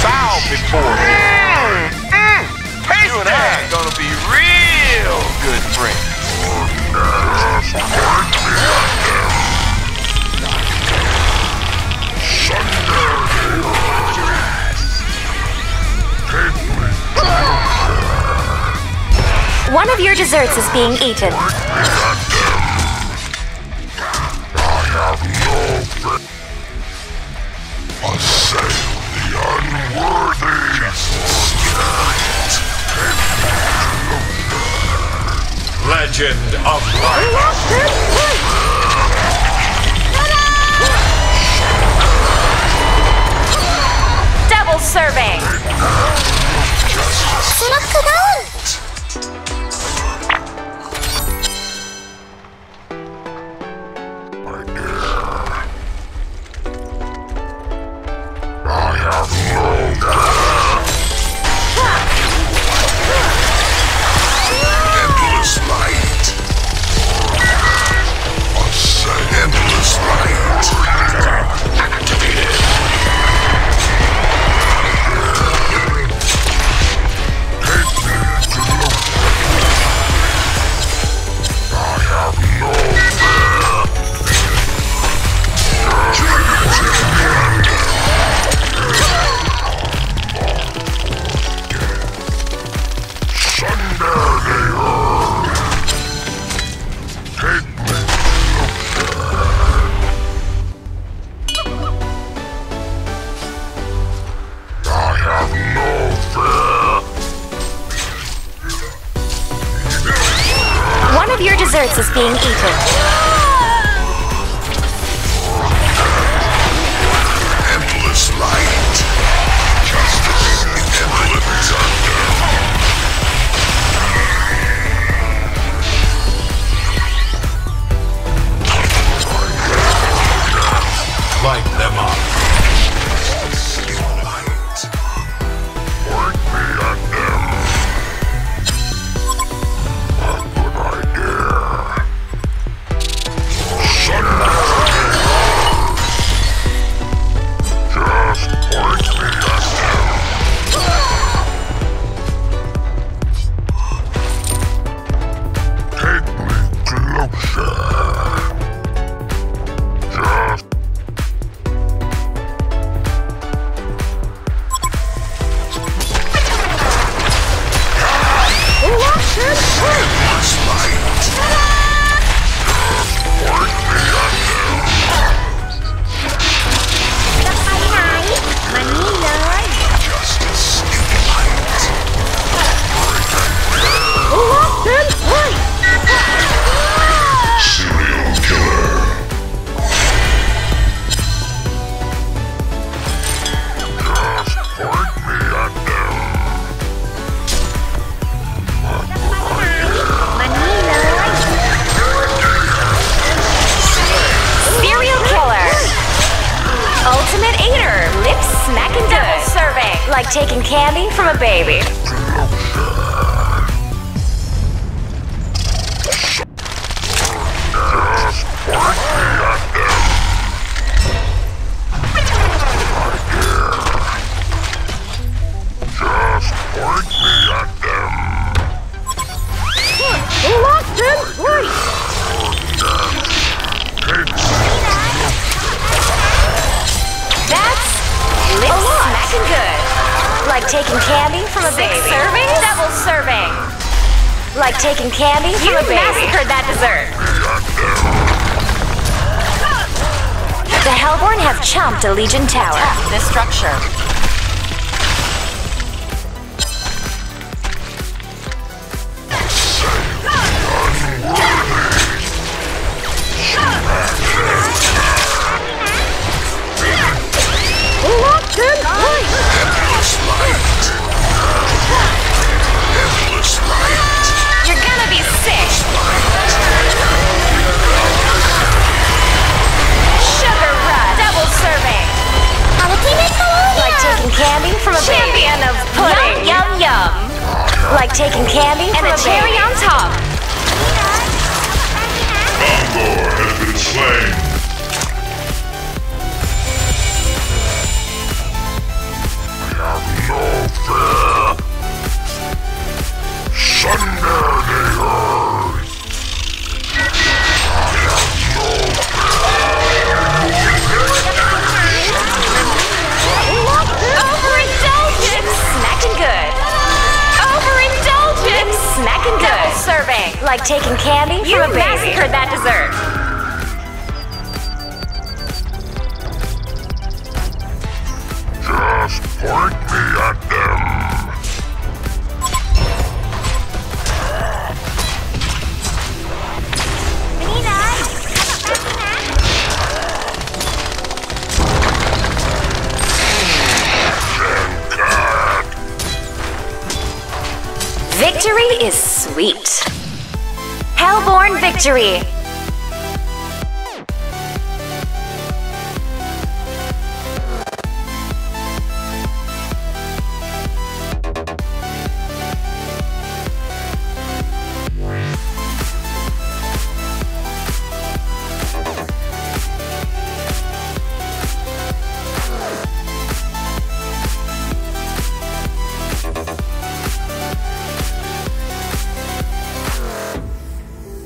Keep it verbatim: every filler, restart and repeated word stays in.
bow before me. Mm, mm, taste You and I are gonna be real good friends. One of your desserts is being eaten. Legend of Light. Double serving. One of your desserts is being eaten. Endless light. Justice in endless thunder. Light them up. Work me on them. Like taking candy from a baby. That's lip smacking good. Like taking candy from a Six baby. servings? Double serving. Like taking candy from You a baby. massacred that dessert. The Hellborn have chomped a Legion tower. Attack this structure. You're gonna be sick. Sugar rush. Double serving. Like taking candy from a baby. Champion of pudding. Yum, yum, yum. Like taking candy And from a a cherry baby. on top. Gondor has been slain. I have Like taking candy You from a baby. massacred that dessert. Just point me at them. Victory is sweet. Hellborn victory.